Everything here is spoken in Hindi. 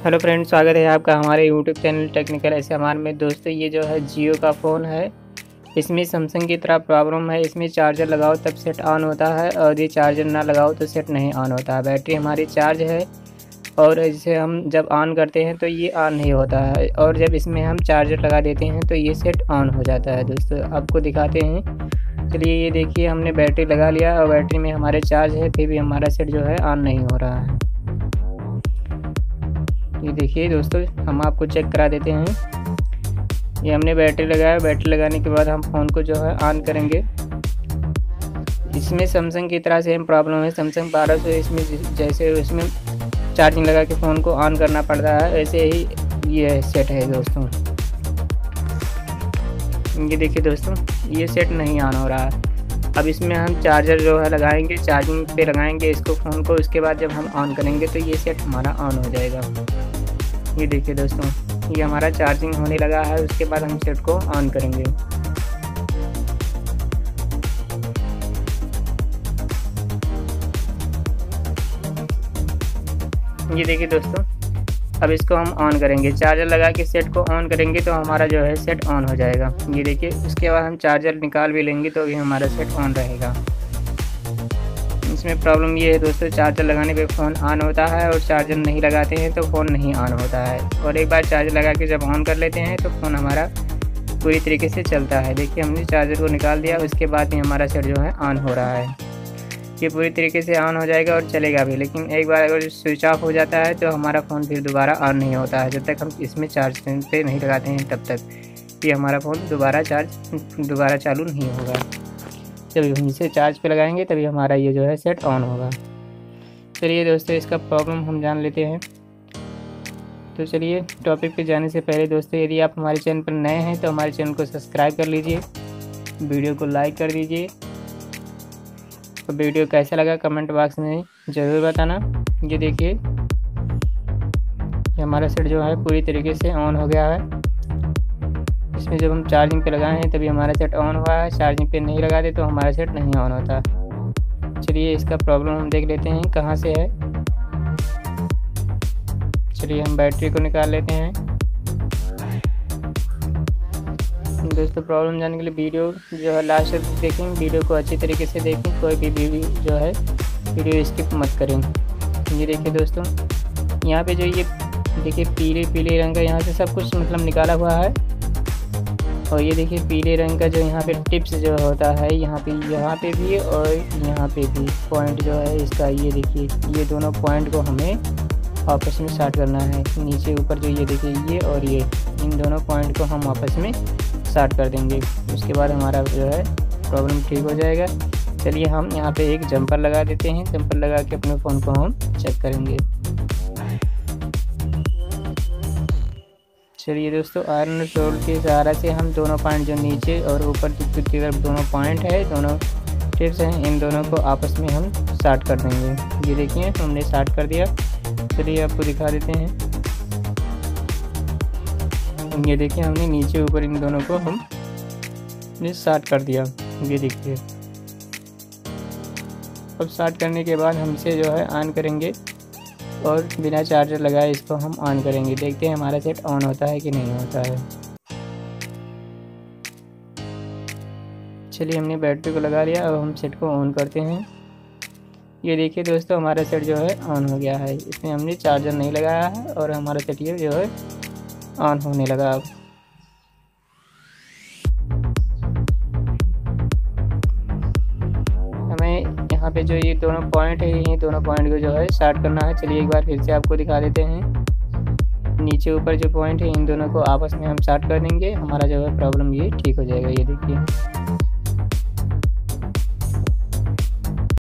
हेलो फ्रेंड्स, स्वागत है आपका हमारे यूट्यूब चैनल टेक्निकल एसएमआर में। दोस्तों, ये जो है जियो का फ़ोन है। इसमें सैमसंग की तरह प्रॉब्लम है। इसमें चार्जर लगाओ तब सेट ऑन होता है और ये चार्जर ना लगाओ तो सेट नहीं ऑन होता है। बैटरी हमारी चार्ज है और इसे हम जब ऑन करते हैं तो ये ऑन नहीं होता है, और जब इसमें हम चार्जर लगा देते हैं तो ये सेट ऑन हो जाता है। दोस्तों, आपको दिखाते हैं। चलिए, ये देखिए, हमने बैटरी लगा लिया और बैटरी में हमारे चार्ज है, फिर भी हमारा सेट जो है ऑन नहीं हो रहा है। ये देखिए दोस्तों, हम आपको चेक करा देते हैं। ये हमने बैटरी लगाया। बैटरी लगाने के बाद हम फ़ोन को जो है ऑन करेंगे। इसमें सैमसंग की तरह सेम प्रॉब्लम है। सैमसंग 1200 इसमें जैसे इसमें चार्जिंग लगा के फ़ोन को ऑन करना पड़ता है, ऐसे ही ये सेट है दोस्तों। ये देखिए दोस्तों, ये सेट नहीं ऑन हो रहा है। अब इसमें हम चार्जर जो है लगाएंगे, चार्जिंग पे लगाएंगे इसको फ़ोन को। उसके बाद जब हम ऑन करेंगे तो ये सेट हमारा ऑन हो जाएगा। ये देखिए दोस्तों, ये हमारा चार्जिंग होने लगा है। उसके बाद हम सेट को ऑन करेंगे। ये देखिए दोस्तों, अब इसको हम ऑन करेंगे। चार्जर लगा के सेट को ऑन करेंगे तो हमारा जो है सेट ऑन हो जाएगा। ये देखिए, उसके बाद हम चार्जर निकाल भी लेंगे तो भी हमारा सेट ऑन रहेगा। इसमें प्रॉब्लम ये है दोस्तों, चार्जर लगाने पे फ़ोन ऑन होता है और चार्जर नहीं लगाते हैं तो फ़ोन नहीं ऑन होता है। और एक बार चार्जर लगा के जब ऑन कर लेते हैं तो फ़ोन हमारा पूरी तरीके से चलता है। देखिए, हमने चार्जर को निकाल दिया, उसके बाद ही हमारा सेट जो है ऑन हो रहा है। ये पूरी तरीके से ऑन हो जाएगा और चलेगा भी। लेकिन एक बार अगर स्विच ऑफ हो जाता है तो हमारा फ़ोन फिर दोबारा ऑन नहीं होता है। जब तक हम इसमें चार्ज पे नहीं लगाते हैं तब तक ये हमारा फ़ोन दोबारा चालू नहीं होगा। जब हम इसे चार्ज पे लगाएंगे तभी हमारा ये जो है सेट ऑन होगा। चलिए दोस्तों, इसका प्रॉब्लम हम जान लेते हैं। तो चलिए, टॉपिक पे जाने से पहले दोस्तों, यदि आप हमारे चैनल पर नए हैं तो हमारे चैनल को सब्सक्राइब कर लीजिए, वीडियो को लाइक कर दीजिए और वीडियो कैसा लगा कमेंट बॉक्स में ज़रूर बताना। ये देखिए, हमारा सेट जो है पूरी तरीके से ऑन हो गया है। इसमें जब हम चार्जिंग पे लगाए हैं तभी हमारा सेट ऑन हुआ है। चार्जिंग पे नहीं लगाते तो हमारा सेट नहीं ऑन होता। चलिए, इसका प्रॉब्लम हम देख लेते हैं कहाँ से है। चलिए, हम बैटरी को निकाल लेते हैं। दोस्तों, प्रॉब्लम जानने के लिए वीडियो जो है लास्ट तक देखें। वीडियो को अच्छी तरीके से देखें, कोई भी वीडियो जो है वीडियो स्किप मत करें। ये देखिए दोस्तों, यहाँ पे जो ये देखिए पीले रंग का यहाँ से सब कुछ मतलब निकाला हुआ है। और ये देखिए पीले रंग का जो यहाँ पे टिप्स जो होता है, यहाँ पे भी और यहाँ पे भी पॉइंट जो है इसका, ये देखिए, ये दोनों पॉइंट को हमें आपस में साट करना है। नीचे ऊपर जो ये देखिए ये और ये, इन दोनों पॉइंट को हम आपस में साट कर देंगे। उसके बाद हमारा जो है प्रॉब्लम ठीक हो जाएगा। चलिए, हम यहाँ पे एक जंपर लगा देते हैं। जंपर लगा के अपने फ़ोन को हम चेक करेंगे। चलिए दोस्तों, आयरन रोल के सहारा से हम दोनों पॉइंट जो नीचे और ऊपर की तरफ दोनों पॉइंट है, दोनों टिप्स हैं, इन दोनों को आपस में हम साट कर देंगे। ये देखिए, हमने साट कर दिया। चलिए, आपको दिखा देते हैं। ये देखिए, हमने नीचे ऊपर इन दोनों को हमने साट कर दिया। ये देखिए, अब साट करने के बाद हम इसे जो है ऑन करेंगे और बिना चार्जर लगाए इसको हम ऑन करेंगे। देखते हैं हमारा सेट ऑन होता है कि नहीं होता है। चलिए, हमने बैटरी को लगा लिया। अब हम सेट को ऑन करते हैं। ये देखिए दोस्तों, हमारा सेट जो है ऑन हो गया है। इसमें हमने चार्जर नहीं लगाया है और हमारा सेट ये जो है ऑन होने लगा। अब हमें यहाँ पे जो ये दोनों पॉइंट है, ये दोनों पॉइंट को जो है साट करना है। चलिए, एक बार फिर से आपको दिखा देते हैं। नीचे ऊपर जो पॉइंट है, इन दोनों को आपस में हम साट कर देंगे। हमारा जो है प्रॉब्लम ये ठीक हो जाएगा। ये देखिए।